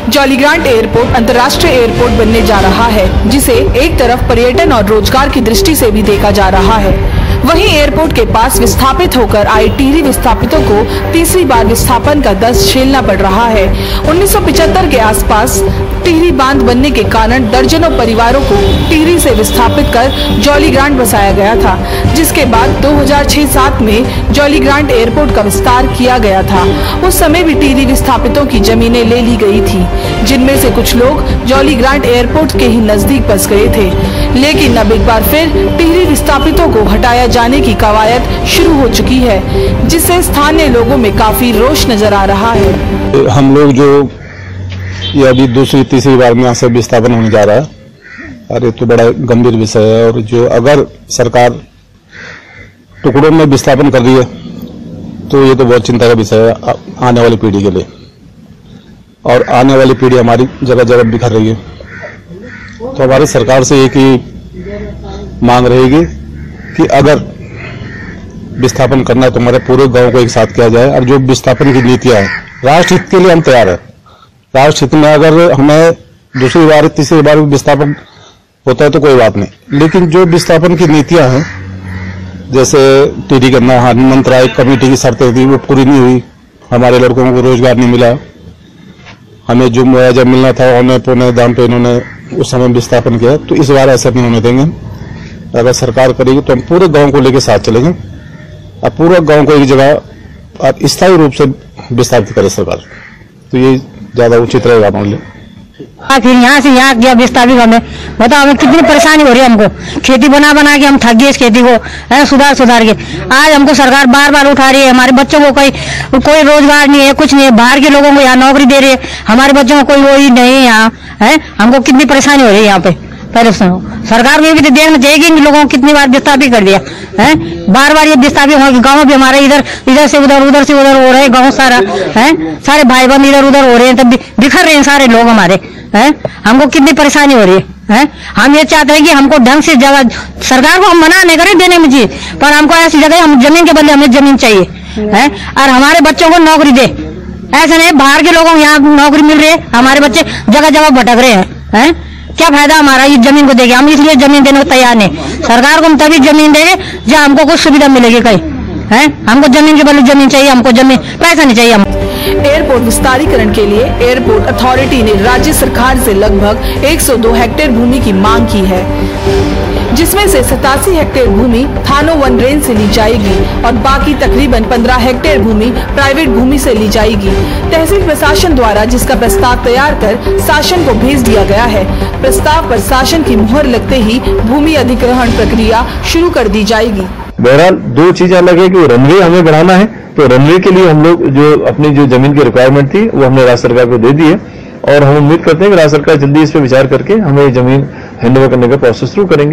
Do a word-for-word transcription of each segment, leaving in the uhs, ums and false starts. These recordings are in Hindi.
जॉलीग्रांट एयरपोर्ट अंतर्राष्ट्रीय एयरपोर्ट बनने जा रहा है, जिसे एक तरफ पर्यटन और रोजगार की दृष्टि से भी देखा जा रहा है। वहीं एयरपोर्ट के पास विस्थापित होकर आए टिहरी विस्थापितों को तीसरी बार विस्थापन का दर्द झेलना पड़ रहा है। उन्नीस सौ पचहत्तर के आसपास टिहरी बांध बनने के कारण दर्जनों परिवारों को टिहरी से विस्थापित कर जॉलीग्रांट बसाया गया था, जिसके बाद दो हज़ार छह सात में जॉलीग्रांट एयरपोर्ट का विस्तार किया गया था। उस समय भी टिहरी विस्थापितों की जमीनें ले ली गई थी, जिनमें से कुछ लोग जॉलीग्रांट एयरपोर्ट के ही नजदीक बस गए थे। लेकिन अब एक बार फिर टिहरी विस्थापितों को हटाया जाने की कवायद शुरू हो चुकी है, जिससे स्थानीय लोगों में काफी रोष नजर आ रहा है। हम लोग जो ये अभी दूसरी तीसरी बार में यहाँ से विस्थापन होने जा रहा है, अरे तो बड़ा गंभीर विषय है। और जो अगर सरकार टुकड़ों में विस्थापन कर रही है तो ये तो बहुत चिंता का विषय है आने वाली पीढ़ी के लिए। और आने वाली पीढ़ी हमारी जगह जगह बिखर रही है, तो हमारी सरकार से एक ही मांग रहेगी कि अगर विस्थापन करना है तो हमारे पूरे गांव को एक साथ किया जाए। और जो विस्थापन की नीतियां हैं, राष्ट्र हित के लिए हम तैयार है। राष्ट्र हित में अगर हमें दूसरी बार तीसरी बार विस्थापन होता है तो कोई बात नहीं, लेकिन जो विस्थापन की नीतियां हैं, जैसे टिहरी गन्ना मंत्रालय कमेटी की शर्तें थी वो पूरी नहीं हुई, हमारे लड़कों को रोजगार नहीं मिला, हमें जो मुआवजा मिलना था औने पौने दाम पे इन्होंने उस समय विस्थापन किया। तो इस बार ऐसा नहीं होने देंगे। अगर सरकार करेगी तो हम पूरे गांव को लेकर साथ चलेंगे। अब पूरा गांव को एक जगह आप स्थायी रूप से विस्थापित करे सरकार, तो ये ज्यादा उचित रहेगा हमारे लिए। फिर यहाँ से यहाँ गया विस्थापित हमें बताओ, हमें कितनी परेशानी हो रही है। हमको खेती बना बना के हम थक गए इस खेती को है, सुधार सुधार के आज हमको सरकार बार बार उठा रही है। हमारे बच्चों को कोई कोई रोजगार नहीं है, कुछ नहीं है। बाहर के लोगों को यहाँ नौकरी दे रही है, हमारे बच्चों को कोई वही नहीं है यहाँ है। हमको कितनी परेशानी हो रही है यहाँ पे। पहले सुनो, सरकार को भी तो देखना चाहिए कि इन लोगों को कितनी बार विस्थापित कर दिया है। बार बार ये विस्थापित हो, गाँव भी हमारे इधर इधर से उधर उधर से उधर हो रहे हैं। गाँव सारा है, सारे भाई बहन इधर उधर हो रहे हैं, तब बिखर रहे हैं सारे लोग हमारे है। हमको कितनी परेशानी हो रही है, है? हम ये चाहते हैं कि हमको ढंग से जगह, सरकार को हम मना नहीं करें देने में जी, पर हमको ऐसी जगह, हम जमीन के बदले हमें जमीन चाहिए है। और हमारे बच्चों को नौकरी दे, ऐसा नहीं बाहर के लोगों को यहाँ नौकरी मिल रही है, हमारे बच्चे जगह जगह भटक रहे हैं है? क्या फायदा हमारा ये जमीन को देंगे। हम इसलिए जमीन देने को तैयार नहीं। सरकार को हम तभी जमीन देंगे जब हमको कुछ सुविधा मिलेगी कहीं है। हमको जमीन के बदले जमीन चाहिए, हमको जमीन पैसा नहीं चाहिए। हम एयरपोर्ट विस्तारीकरण के लिए एयरपोर्ट अथॉरिटी ने राज्य सरकार से लगभग एक सौ दो हेक्टेयर भूमि की मांग की है, जिसमें से सतासी हेक्टेयर भूमि थानो वन रेंज से ली जाएगी और बाकी तकरीबन पंद्रह हेक्टेयर भूमि प्राइवेट भूमि से ली जाएगी। तहसील प्रशासन द्वारा जिसका प्रस्ताव तैयार कर शासन को भेज दिया गया है। प्रस्ताव पर शासन की मुहर लगते ही भूमि अधिग्रहण प्रक्रिया शुरू कर दी जाएगी। बहरहाल दो चीज अलग है कि रनवे हमें बढ़ाना है, तो रनवे के लिए हम लोग जो अपनी जो जमीन की रिक्वायरमेंट थी वो हमने राज्य सरकार को दे दी है, और हम उम्मीद करते हैं कि राज्य सरकार जल्दी इस पर विचार करके हमें ये जमीन हैंडओवर करने का प्रोसेस शुरू करेंगे।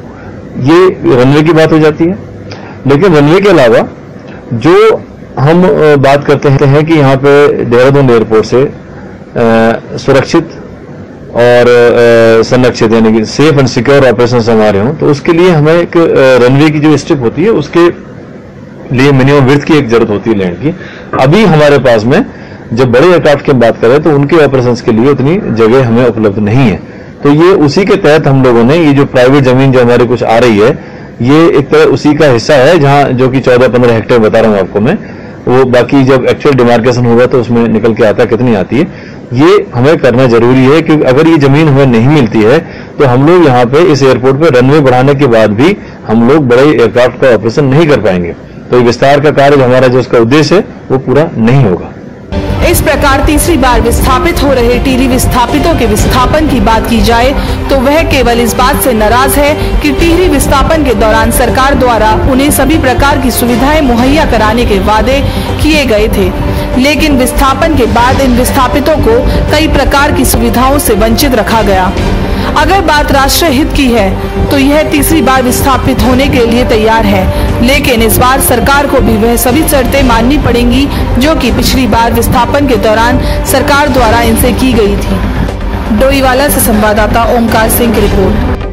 ये रनवे की बात हो जाती है। लेकिन रनवे के अलावा जो हम बात करते हैं कि यहाँ पे देहरादून एयरपोर्ट से सुरक्षित और संरक्षित यानी कि सेफ एंड सिक्योर ऑपरेशन हमारे हों, तो उसके लिए हमें एक रनवे की जो स्ट्रिप होती है उसके लिए मिनिमम विड्थ की एक जरूरत होती है लैंड की। अभी हमारे पास में जब बड़े एयरक्राफ्ट की बात करें तो उनके ऑपरेशंस के लिए उतनी जगह हमें उपलब्ध नहीं है। तो ये उसी के तहत हम लोगों ने ये जो प्राइवेट जमीन जो हमारे कुछ आ रही है, ये एक तरह उसी का हिस्सा है, जहां जो कि चौदह पंद्रह हेक्टेयर बता रहा हूं आपको मैं, वो बाकी जब एक्चुअल डिमार्केशन होगा तो उसमें निकल के आता कितनी आती है। ये हमें करना जरूरी है, क्योंकि अगर ये जमीन हमें नहीं मिलती है तो हम लोग यहाँ पे इस एयरपोर्ट पे रनवे बढ़ाने के बाद भी हम लोग बड़े एयरक्राफ्ट का ऑपरेशन नहीं कर पाएंगे। तो विस्तार का कार्य हमारा जो उसका उद्देश्य है वो पूरा नहीं होगा। इस प्रकार तीसरी बार विस्थापित हो रहे टिहरी विस्थापितों के विस्थापन की बात की जाए तो वह केवल इस बात से नाराज है कि टिहरी विस्थापन के दौरान सरकार द्वारा उन्हें सभी प्रकार की सुविधाएं मुहैया कराने के वादे किए गए थे, लेकिन विस्थापन के बाद इन विस्थापितों को कई प्रकार की सुविधाओं से वंचित रखा गया। अगर बात राष्ट्रीय हित की है तो यह तीसरी बार विस्थापित होने के लिए तैयार है, लेकिन इस बार सरकार को भी वह सभी शर्तें माननी पड़ेंगी जो कि पिछली बार विस्थापन के दौरान सरकार द्वारा इनसे की गई थी। डोईवाला से संवाददाता ओमकार सिंह की रिपोर्ट।